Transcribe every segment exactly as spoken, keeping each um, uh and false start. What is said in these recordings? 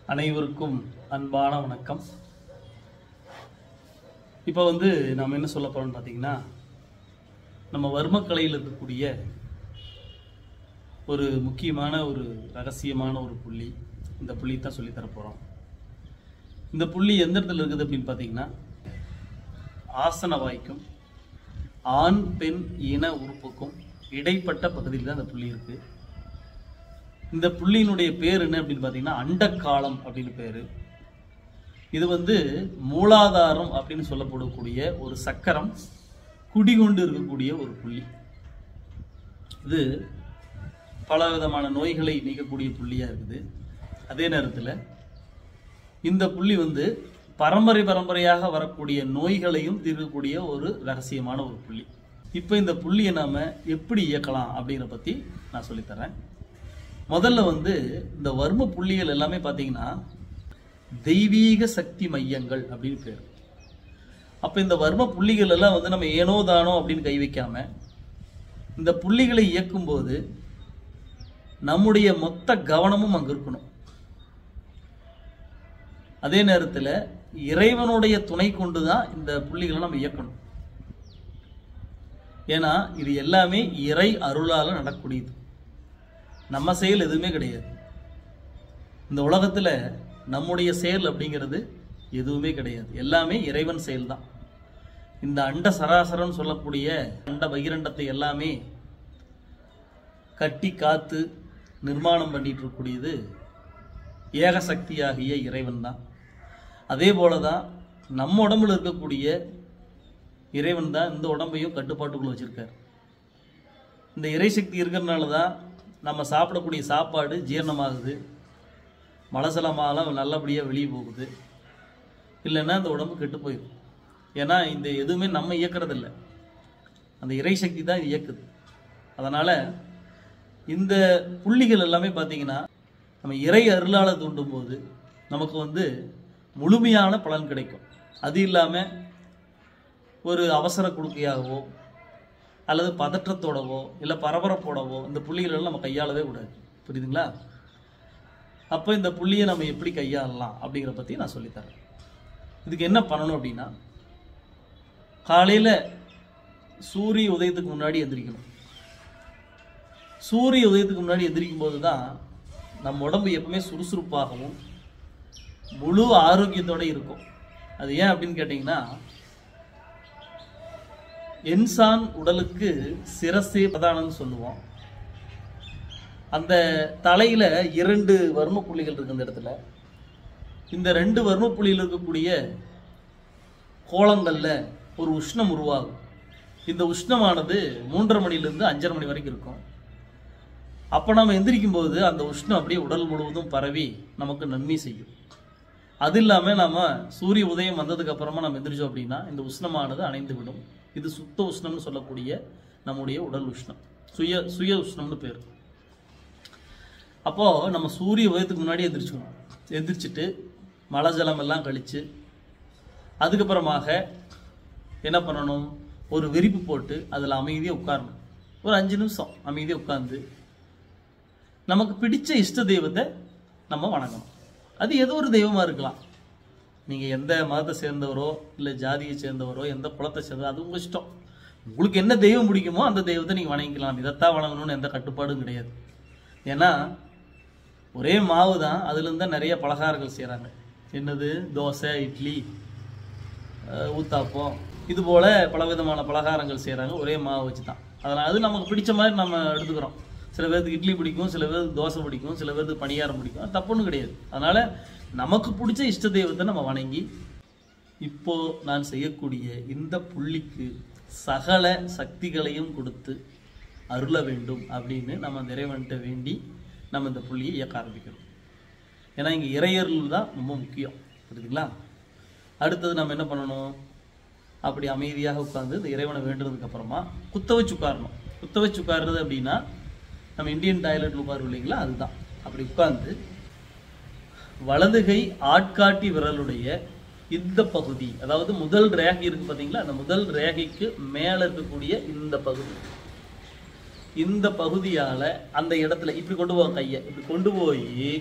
அனைவருக்கும் அன்பான வணக்கம். இப்போ வந்து நாம் என்ன சொல்ல போறோம்னு பார்த்தீங்கன்னா, நம்ம வர்மக்கலையில் இருக்கக்கூடிய ஒரு முக்கியமான ஒரு ரகசியமான ஒரு புள்ளி, இந்த புள்ளி தான் சொல்லி தர போகிறோம். இந்த புள்ளி எந்த இடத்துல இருக்குது அப்படின்னு பார்த்தீங்கன்னா, ஆசன வாய்க்கும் ஆண் பெண் இன உறுப்புக்கும் இடைப்பட்ட பகுதியில் தான் இந்த புள்ளி இருக்குது. இந்த புள்ளியினுடைய பேர் என்ன அப்படின்னு பார்த்தீங்கன்னா, அண்டக்காலம் அப்படின்னு பேர். இது வந்து மூலாதாரம் அப்படின்னு சொல்லப்படக்கூடிய ஒரு சக்கரம் குடிகொண்டு இருக்கக்கூடிய ஒரு புள்ளி. இது பல விதமான நோய்களை நீக்கக்கூடிய புள்ளியாக இருக்குது. அதே நேரத்தில் இந்த புள்ளி வந்து பரம்பரை பரம்பரையாக வரக்கூடிய நோய்களையும் தீர்க்கக்கூடிய ஒரு ரகசியமான ஒரு புள்ளி. இப்போ இந்த புள்ளியை நாம் எப்படி இயக்கலாம் அப்படிங்கிற பற்றி நான் சொல்லித்தரேன். முதல்ல வந்து இந்த வர்ம புள்ளிகள் எல்லாமே பார்த்தீங்கன்னா தெய்வீக சக்தி மையங்கள் அப்படின்னு பேர். அப்போ இந்த வர்ம புள்ளிகள் எல்லாம் வந்து நம்ம ஏனோ தானோ அப்படின்னு கை வைக்காம இந்த புள்ளிகளை இயக்கும்போது நம்முடைய மொத்த கவனமும் அங்கே இருக்கணும். அதே நேரத்தில் இறைவனுடைய துணை கொண்டு தான் இந்த புள்ளிகளை நம்ம இயக்கணும். ஏன்னா இது எல்லாமே இறை அருளால் நடக்கூடியது, நம்ம செயல் எதுவுமே கிடையாது. இந்த உலகத்தில் நம்முடைய செயல் அப்படிங்கிறது எதுவுமே கிடையாது, எல்லாமே இறைவன் செயல் தான். இந்த அண்ட சராசரன் சொல்லக்கூடிய அண்ட பகிரண்டத்தை எல்லாமே கட்டி காத்து நிர்மாணம் பண்ணிட்டு இருக்கக்கூடியது ஏகசக்தியாகிய இறைவன் தான். அதே போல தான் நம்ம உடம்புல இருக்கக்கூடிய இறைவன் தான் இந்த உடம்பையும் கட்டுப்பாட்டுக்குள்ள வச்சிருக்கார். இந்த இறைசக்தி இருக்கிறதுனால தான் நம்ம சாப்பிடக்கூடிய சாப்பாடு ஜீரணமாகுது, மலசலமாலாம் நல்லபடியாக வெளியே போகுது. இல்லைன்னா அந்த உடம்பு கெட்டு போயிடும். ஏன்னா இந்த எதுவுமே நம்ம இயக்கிறதில்ல, அந்த இறைசக்தி தான் இது இயக்குது. அதனால் இந்த புள்ளிகள் எல்லாமே பார்த்தீங்கன்னா நம்ம இறை அருளால் தூண்டும் போது நமக்கு வந்து முழுமையான பலன் கிடைக்கும். அது இல்லாமல் ஒரு அவசர கொடுக்கையாகவோ அல்லது பதற்றத்தோடவோ இல்லை பரபரப்போடவோ இந்த புள்ளிகளெல்லாம் நம்ம கையாளவே கூடாது. புரியுதுங்களா? அப்போ இந்த புள்ளியை நம்ம எப்படி கையாளலாம் அப்படிங்கிற பற்றி நான் சொல்லித்தரேன். இதுக்கு என்ன பண்ணணும் அப்படின்னா, காலையில் சூரிய உதயத்துக்கு முன்னாடி எந்திரிக்கணும். சூரிய உதயத்துக்கு முன்னாடி எந்திரிக்கும் போது தான் நம்ம உடம்பு எப்பவுமே சுறுசுறுப்பாகவும் முழு ஆரோக்கியத்தோடு இருக்கும். அது ஏன் அப்படின்னு கேட்டிங்கன்னா, இன்சான் உடலுக்கு சிரசே பிரதானம்னு சொல்லுவோம். அந்த தலையில இரண்டு வர்ம புள்ளிகள் இருக்கு. இந்த இடத்துல இந்த ரெண்டு வர்ம புள்ளியில் இருக்கக்கூடிய கோலங்கள்ல ஒரு உஷ்ணம் உருவாகும். இந்த உஷ்ணமானது மூன்றரை மணிலிருந்து அஞ்சரை மணி வரைக்கும் இருக்கும். அப்போ நம்ம எந்திரிக்கும் போது அந்த உஷ்ணம் அப்படியே உடல் முழுவதும் பரவி நமக்கு நன்மை செய்யும். அது இல்லாமல் நம்ம சூரிய உதயம் வந்ததுக்கு அப்புறமா நம்ம எந்திரிச்சோம் அப்படின்னா இந்த உஷ்ணமானது அணைந்து விடும். இது சுத்த உஷ்ணம்னு சொல்லக்கூடிய நம்முடைய உடல் உஷ்ணம், சுய சுய உஷ்ணம்னு பேர். அப்போ நம்ம சூரிய உதயத்துக்கு முன்னாடி எந்திரிச்சுக்கணும். எந்திரிச்சிட்டு மழை ஜலம் எல்லாம் கழிச்சு அதுக்கப்புறமாக என்ன பண்ணணும், ஒரு விரிப்பு போட்டு அதில் அமைதியாக உட்காரணும். ஒரு அஞ்சு நிமிஷம் அமைதியாக உட்கார்ந்து நமக்கு பிடிச்ச இஷ்ட தெய்வத்தை நம்ம வணங்கணும். அது ஏதோ ஒரு தெய்வமாக இருக்கலாம். நீங்கள் எந்த மதத்தை சேர்ந்தவரோ இல்லை ஜாதியை சேர்ந்தவரோ எந்த குலத்தை சேர்ந்தவரோ அது உங்கள் இஷ்டம். உங்களுக்கு என்ன தெய்வம் பிடிக்குமோ அந்த தெய்வத்தை நீங்கள் வணங்கிக்கலாம். இதைத்தான் வணங்கணும்னு எந்த கட்டுப்பாடும் கிடையாது. ஏன்னா ஒரே மாவு தான், அதுலேருந்து தான் நிறைய பலகாரங்கள் செய்கிறாங்க. என்னது, தோசை, இட்லி, ஊத்தாப்பம், இது போல் பலவிதமான பலகாரங்கள் செய்கிறாங்க ஒரே மாவு வச்சு தான். அதனால் அது நமக்கு பிடிச்ச மாதிரி நம்ம எடுத்துக்கிறோம். சில பேருக்கு இட்லி பிடிக்கும், சில பேருக்கு தோசை பிடிக்கும், சில பேருக்கு பணியாரம் பிடிக்கும். அது தப்புன்னு கிடையாது. அதனால் நமக்கு பிடிச்ச இஷ்ட தெய்வத்தை நம்ம வணங்கி இப்போ நான் செய்யக்கூடிய இந்த புள்ளிக்கு சகல சக்திகளையும் கொடுத்து அருள வேண்டும் அப்படின்னு நம்ம இறைவன்கிட்ட வேண்டி நம்ம இந்த புள்ளியை இயக்க ஆரம்பிக்கணும். ஏன்னா இங்கே இறையருள் தான் ரொம்ப முக்கியம். புரியுதுங்களா? அடுத்தது நம்ம என்ன பண்ணணும், அப்படி அமைதியாக உட்கார்ந்து இந்த இறைவனை வேண்டுறதுக்கு அப்புறமா குத்த வச்சு உட்காரணும். குத்த வச்சு உட்காருறது அப்படின்னா நம்ம இந்தியன் டாய்லெட்டில் உட்காரும் இல்லைங்களா, அதுதான். அப்படி உட்கார்ந்து வலதுகை ஆட்காட்டி விரலுடைய இந்த பகுதி, அதாவது முதல் ரேகை இருக்கு பார்த்தீங்களா, அந்த முதல் ரேகைக்கு மேலே இருக்கக்கூடிய இந்த பகுதி, இந்த பகுதியால் அந்த இடத்துல இப்படி கொண்டு போக கையை இப்படி கொண்டு போய்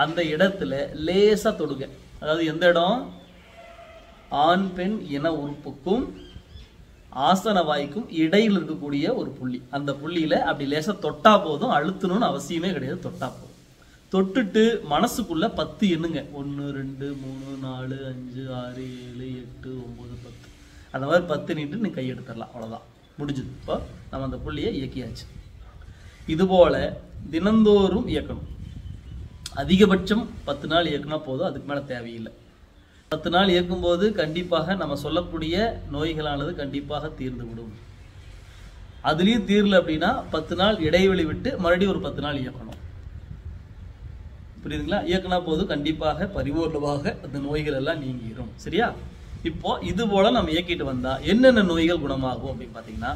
அந்த இடத்துல லேசா தொடுங்க. அதாவது எந்த இடம்? ஆண் பெண் இன உறுப்புக்கும் ஆசன வாய்க்கும் இடையில் இருக்கக்கூடிய ஒரு புள்ளி. அந்த புள்ளியில அப்படி லேசா தொட்டா போதும், அழுத்தணும்னு அவசியமே கிடையாது. தொட்டா போதும். தொட்டுட்டு மனசுக்குள்ள பத்து எண்ணுங்க. ஒன்று ரெண்டு மூணு நாலு அஞ்சு ஆறு ஏழு எட்டு ஒன்பது பத்து. அந்த மாதிரி பத்து நீட்டு நீ கையெடுத்துடலாம். அவ்வளோதான், முடிஞ்சது. இப்போ நம்ம அந்த புள்ளியை இயக்கியாச்சு. இதுபோல தினந்தோறும் இயக்கணும். அதிகபட்சம் பத்து நாள் இயக்குனா போதும், அதுக்கு மேலே தேவையில்லை. பத்து நாள் இயக்கும்போது கண்டிப்பாக நம்ம சொல்லக்கூடிய நோய்களானது கண்டிப்பாக தீர்ந்து விடும். அதுலேயும் தீரல அப்படின்னா பத்து நாள் இடைவெளி விட்டு மறுபடியும் ஒரு பத்து நாள் இயக்கணும். புரியுதுங்களா? இயக்குனா போது கண்டிப்பாக பரிபூர்ணமாக அந்த நோய்கள் எல்லாம் நீங்கிடும். சரியா? இப்போ இது போல நம்ம இயக்கிட்டு வந்தா என்னென்ன நோய்கள் குணமாகும் அப்படின்னு பார்த்தீங்கன்னா,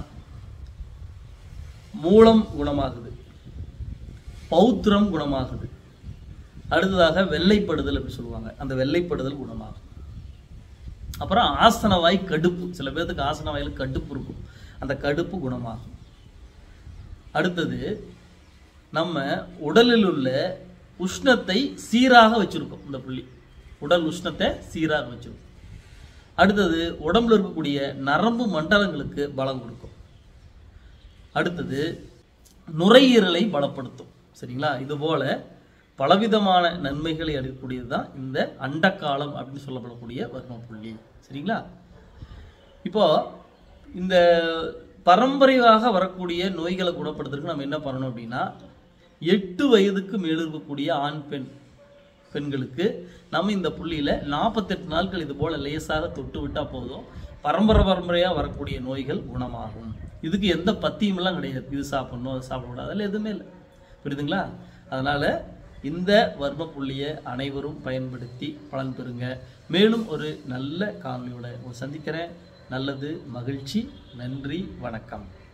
மூலம் குணமாகுது, பௌத்திரம் குணமாகுது, அடுத்ததாக வெள்ளைப்படுதல் அப்படி சொல்லுவாங்க, அந்த வெள்ளைப்படுதல் குணமாகும். அப்புறம் ஆசனவாய் கடுப்பு, சில பேருக்கு ஆசனவாயில கடுப்பு இருக்கும், அந்த கடுப்பு குணமாகும். அடுத்தது நம்ம உடலில் உள்ள உஷ்ணத்தை சீராக வச்சிருக்கோம். இந்த புள்ளி உடல் உஷ்ணத்தை சீராக வச்சிருக்கும். அடுத்தது உடம்புல இருக்கக்கூடிய நரம்பு மண்டலங்களுக்கு பலம் கொடுக்கும். அடுத்தது நுரையீரலை பலப்படுத்தும். சரிங்களா? இது போல பலவிதமான நன்மைகளை அளிக்கக்கூடியது தான் இந்த அண்டக்காலம் அப்படின்னு சொல்லப்படக்கூடிய வர்ம புள்ளி. சரிங்களா? இப்போ இந்த பரம்பரையாக வரக்கூடிய நோய்களை குணப்படுத்துறதுக்கு நம்ம என்ன பண்ணணும் அப்படின்னா, எட்டு வயதுக்கு மேல் இருக்கக்கூடிய ஆண் பெண் பெண்களுக்கு நம்ம இந்த புள்ளியில நாற்பத்தெட்டு நாட்கள் இது போல லேசாக தொட்டு விட்டா போதும், பரம்பரை பரம்பரையா வரக்கூடிய நோய்கள் குணமாகும். இதுக்கு எந்த பத்தியும் எல்லாம் கிடையாது. இது சாப்பிடணும், அது சாப்பிடக்கூடாது, அதில் எதுவுமே இல்லை. புரியுதுங்களா? அதனால இந்த வர்ம புள்ளியை அனைவரும் பயன்படுத்தி பலன் பெறுங்க. மேலும் ஒரு நல்ல காணொளியோட சந்திக்கிறேன். நல்லது, மகிழ்ச்சி, நன்றி, வணக்கம்.